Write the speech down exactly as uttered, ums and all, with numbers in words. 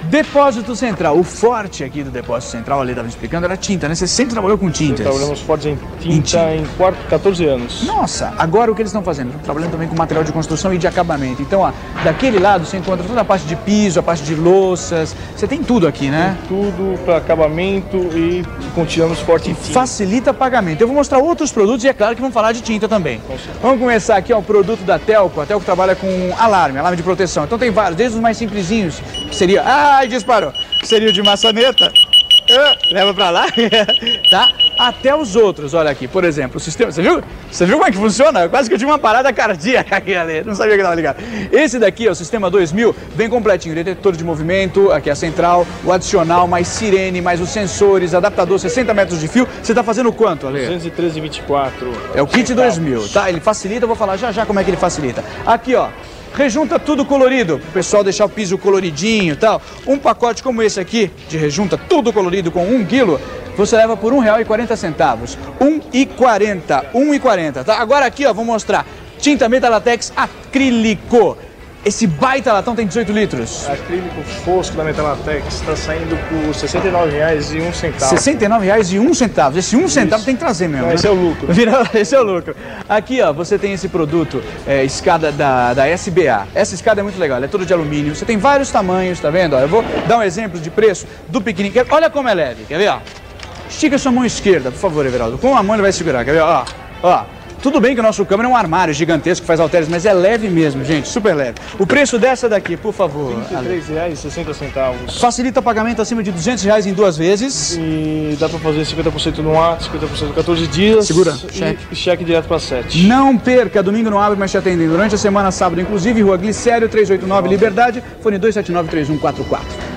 Depósito Central. O forte aqui do Depósito Central, ali estava explicando, era tinta, né? Você sempre trabalhou com tintas. Trabalhamos fortes em tinta em quatorze anos. Nossa, agora o que eles estão fazendo? Estão trabalhando também com material de construção e de acabamento. Então, ó, daquele lado você encontra toda a parte de piso, a parte de louças. Você tem tudo aqui, né? Tem tudo para acabamento e continuamos forte em tinta. Facilita pagamento. Eu vou mostrar outros produtos e é claro que vamos falar de tinta também. Vamos começar aqui, ó, o produto da Telco. A Telco trabalha com alarme, alarme de proteção. Então tem vários, desde os mais simplesinhos, que seria... Ai, disparou! Que seria o de maçaneta. Ah, leva pra lá, tá? Até os outros, olha aqui, por exemplo, o sistema, você viu? Você viu como é que funciona? Quase que eu tive uma parada cardíaca aqui, ali, não sabia que estava ligado. Esse daqui, ó, o sistema dois mil, vem completinho, detetor de movimento, aqui a central, o adicional, mais sirene, mais os sensores, adaptador, sessenta metros de fio. Você tá fazendo quanto, Ale? duzentos e treze e vinte e quatro. É o kit dois mil, tá? Ele facilita, eu vou falar já já como é que ele facilita. Aqui, ó. Rejunta tudo colorido, o pessoal deixar o piso coloridinho e tal. Um pacote como esse aqui, de rejunta tudo colorido com um quilo, você leva por um real e quarenta centavos. Um e quarenta, um e quarenta, tá? Agora aqui, ó, vou mostrar. Tinta Metalatex acrílico. Esse baita latão tem dezoito litros. Acrílico fosco da Metalatex está saindo por sessenta e nove reais e um centavo. sessenta e nove reais e um centavo. Esse um centavo tem que trazer mesmo. Não, esse é o lucro. Esse é o lucro. Aqui, ó, você tem esse produto, é, escada da, da S B A. Essa escada é muito legal, ela é toda de alumínio. Você tem vários tamanhos, tá vendo? Ó, eu vou dar um exemplo de preço do pequenininho. Olha como é leve, quer ver? Ó? Estica sua mão esquerda, por favor, Everaldo. Com a mão ele vai segurar, quer ver? Ó, ó. Tudo bem que o nosso câmera é um armário gigantesco que faz halteres, mas é leve mesmo, gente, super leve. O preço dessa daqui, por favor. trinta e três reais e sessenta centavos. Facilita o pagamento acima de duzentos reais em duas vezes. E dá pra fazer cinquenta por cento no ato, cinquenta por cento em quatorze dias. Segura, e cheque. cheque direto para sete. Não perca, domingo não abre, mas te atendem durante a semana, sábado inclusive, Rua Glicério, trezentos e oitenta e nove, Liberdade, fone dois sete nove três um quatro quatro.